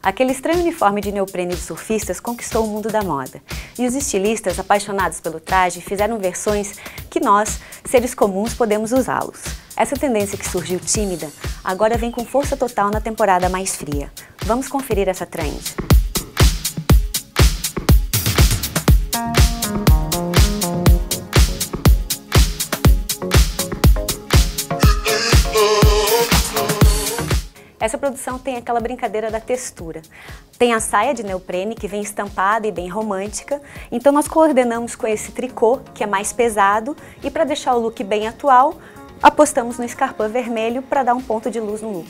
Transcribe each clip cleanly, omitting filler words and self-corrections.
Aquele estranho uniforme de neoprene de surfistas conquistou o mundo da moda. E os estilistas, apaixonados pelo traje, fizeram versões que nós, seres comuns, podemos usá-los. Essa tendência que surgiu tímida, agora vem com força total na temporada mais fria. Vamos conferir essa trend. Essa produção tem aquela brincadeira da textura. Tem a saia de neoprene, que vem estampada e bem romântica, então nós coordenamos com esse tricô, que é mais pesado, e para deixar o look bem atual, apostamos no escarpão vermelho para dar um ponto de luz no look.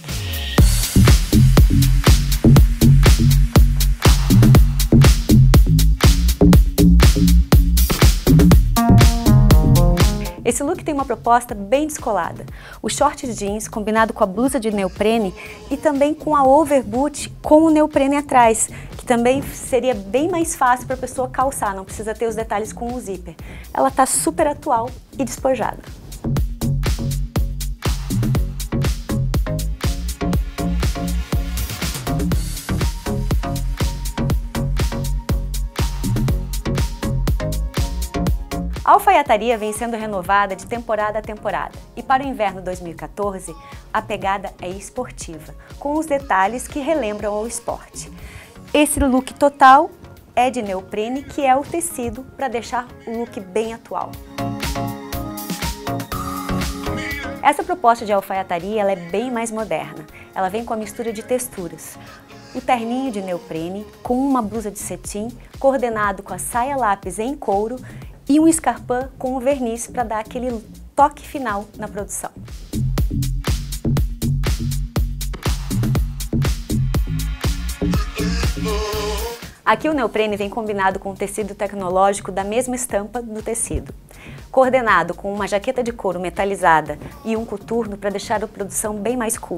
Esse look tem uma proposta bem descolada. O short jeans combinado com a blusa de neoprene e também com a overboot com o neoprene atrás, que também seria bem mais fácil para a pessoa calçar, não precisa ter os detalhes com o zíper. Ela está super atual e despojada. A alfaiataria vem sendo renovada de temporada a temporada e para o inverno 2014 a pegada é esportiva, com os detalhes que relembram o esporte. Esse look total é de neoprene, que é o tecido para deixar o look bem atual. Essa proposta de alfaiataria ela é bem mais moderna, ela vem com a mistura de texturas. O terninho de neoprene com uma blusa de cetim, coordenado com a saia lápis em couro e um escarpão com o verniz para dar aquele toque final na produção. Aqui o neoprene vem combinado com o tecido tecnológico da mesma estampa do tecido, coordenado com uma jaqueta de couro metalizada e um coturno para deixar a produção bem mais cool.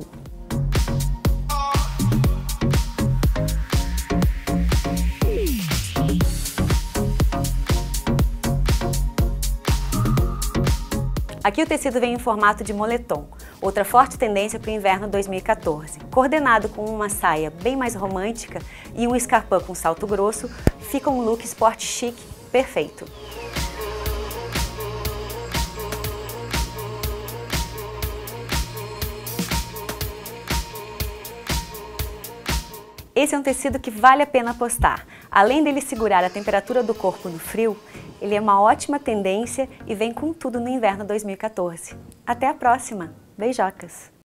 Aqui o tecido vem em formato de moletom, outra forte tendência para o inverno 2014. Coordenado com uma saia bem mais romântica e um escarpão com salto grosso, fica um look sport chic perfeito. Esse é um tecido que vale a pena apostar. Além dele segurar a temperatura do corpo no frio, ele é uma ótima tendência e vem com tudo no inverno 2014. Até a próxima! Beijocas!